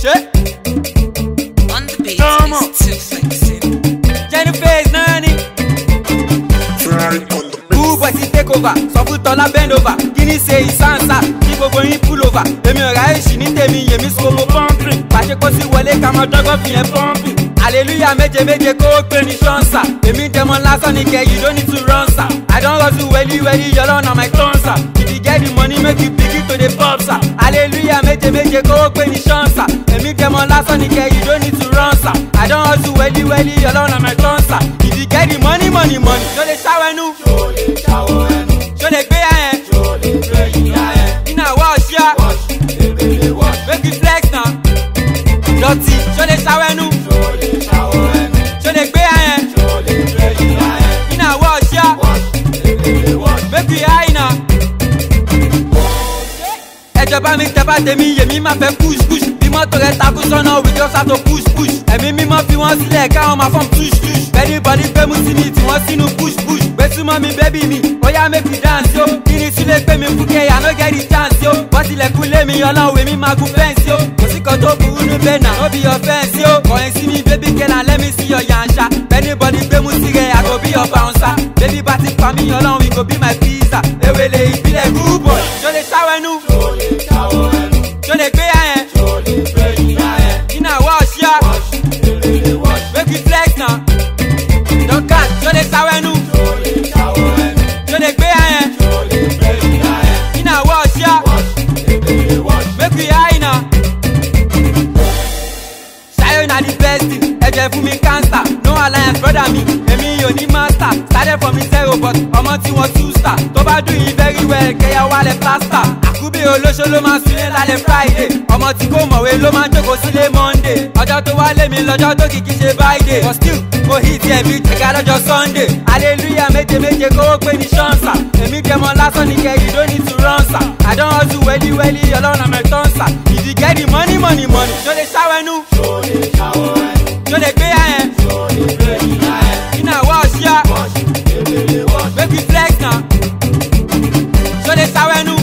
Shit. On the beat is too flexing. Jennifer's nanny. Boy, si take over, so put all a bend over. Kini say is answer, keep over in pull over. Emi ora e shini temi, yemi skomo pumping. Pache kosi wole kama dog off in pumping. Hallelujah, meje ko pe ni chansa. Emi demon last on you don't need to run sir. I don't hustle welly, you're on my turn sir. If you get the money, make you pick it to the pop sir. Hallelujah, meje ko pe ni chansa. Emi demon last on you don't need to run sir. I don't hustle welly, you're on my turn sir. If you get the money, so they shower nu. So they pay a in a wash ya. Make you flex now. Dirty, so they shower nu. So they pay a in a wash ya. Make you high now. Ẹjọba mi tẹ́fà tèmi yèmí máa fẹ́ push. Bí mọ́tò rẹ̀ takú sọ́nà we just have to push. Ẹ̀mí mímọ́ fi wọ́n sílẹ̀ káwọn máa fọ́n tush. Anybody gbé mú sí mi tí wọ́n sínú push. Gbé súnmọ́ mi baby mi, oya make we dance yo. Kí ni sílé pé mi fúkẹ́ I no get the chance yo. Wọ́n tilẹ̀kùn lé mi ọlọ́run èmi máa gun fẹ́ǹsì yo. Kò sí kan tó burú níbẹ̀ náà, no be your fence yo. Kọ̀yìn sí mi baby girl and let me see your yanṣa. Anybody gbé mú sí rẹ̀ I go be your bouncer. Baby bá ti pa mí ọlọ́run we go be my pizza. Ewele ìbílẹ̀ good boy, ṣo lè ṣáwẹ́nu. Ṣo lè gbé ayẹn. Iná wash ya. Make we flex now. Don't catch, ṣo lè ṣáwẹ́nu. Ṣo lè gbé ayẹn. Iná wash ya. Make we high now. Ṣayọ na the best thing, ẹ̀jẹ̀ fún mi cancer. No alliance brother mi, èmi yóò ní master. Started from zero but ọmọ tí wọ́n 2 star. Tó bá dùn yín very well, kẹ́yà wálẹ̀ plaster. Àkúbí olóṣó ló máa sunlé lálẹ́ Friday. Ọmọ tí kò mọ̀wé ló máa jókòó sílé Monday. Ọjọ́ tó wálé mi lọ́jọ́ tó kìkì ṣe Friday. But still, mo hit ẹ̀ bí jẹ̀gá lọ́jọ́ Sunday. Hallelujah, méje kówó pé ní ṣọ́nsà. Èmi dẹmọ lásán ní kẹ́ you don't need to run sir. I don hustle welly, ọlọ́run àmẹ́ tán sir. If you get the money, ṣo lè ṣáwẹ́nu. Ṣo lè gbé ayẹn. Iná wash ya. Make we flex now. Ṣo lè ṣáwẹ́nu.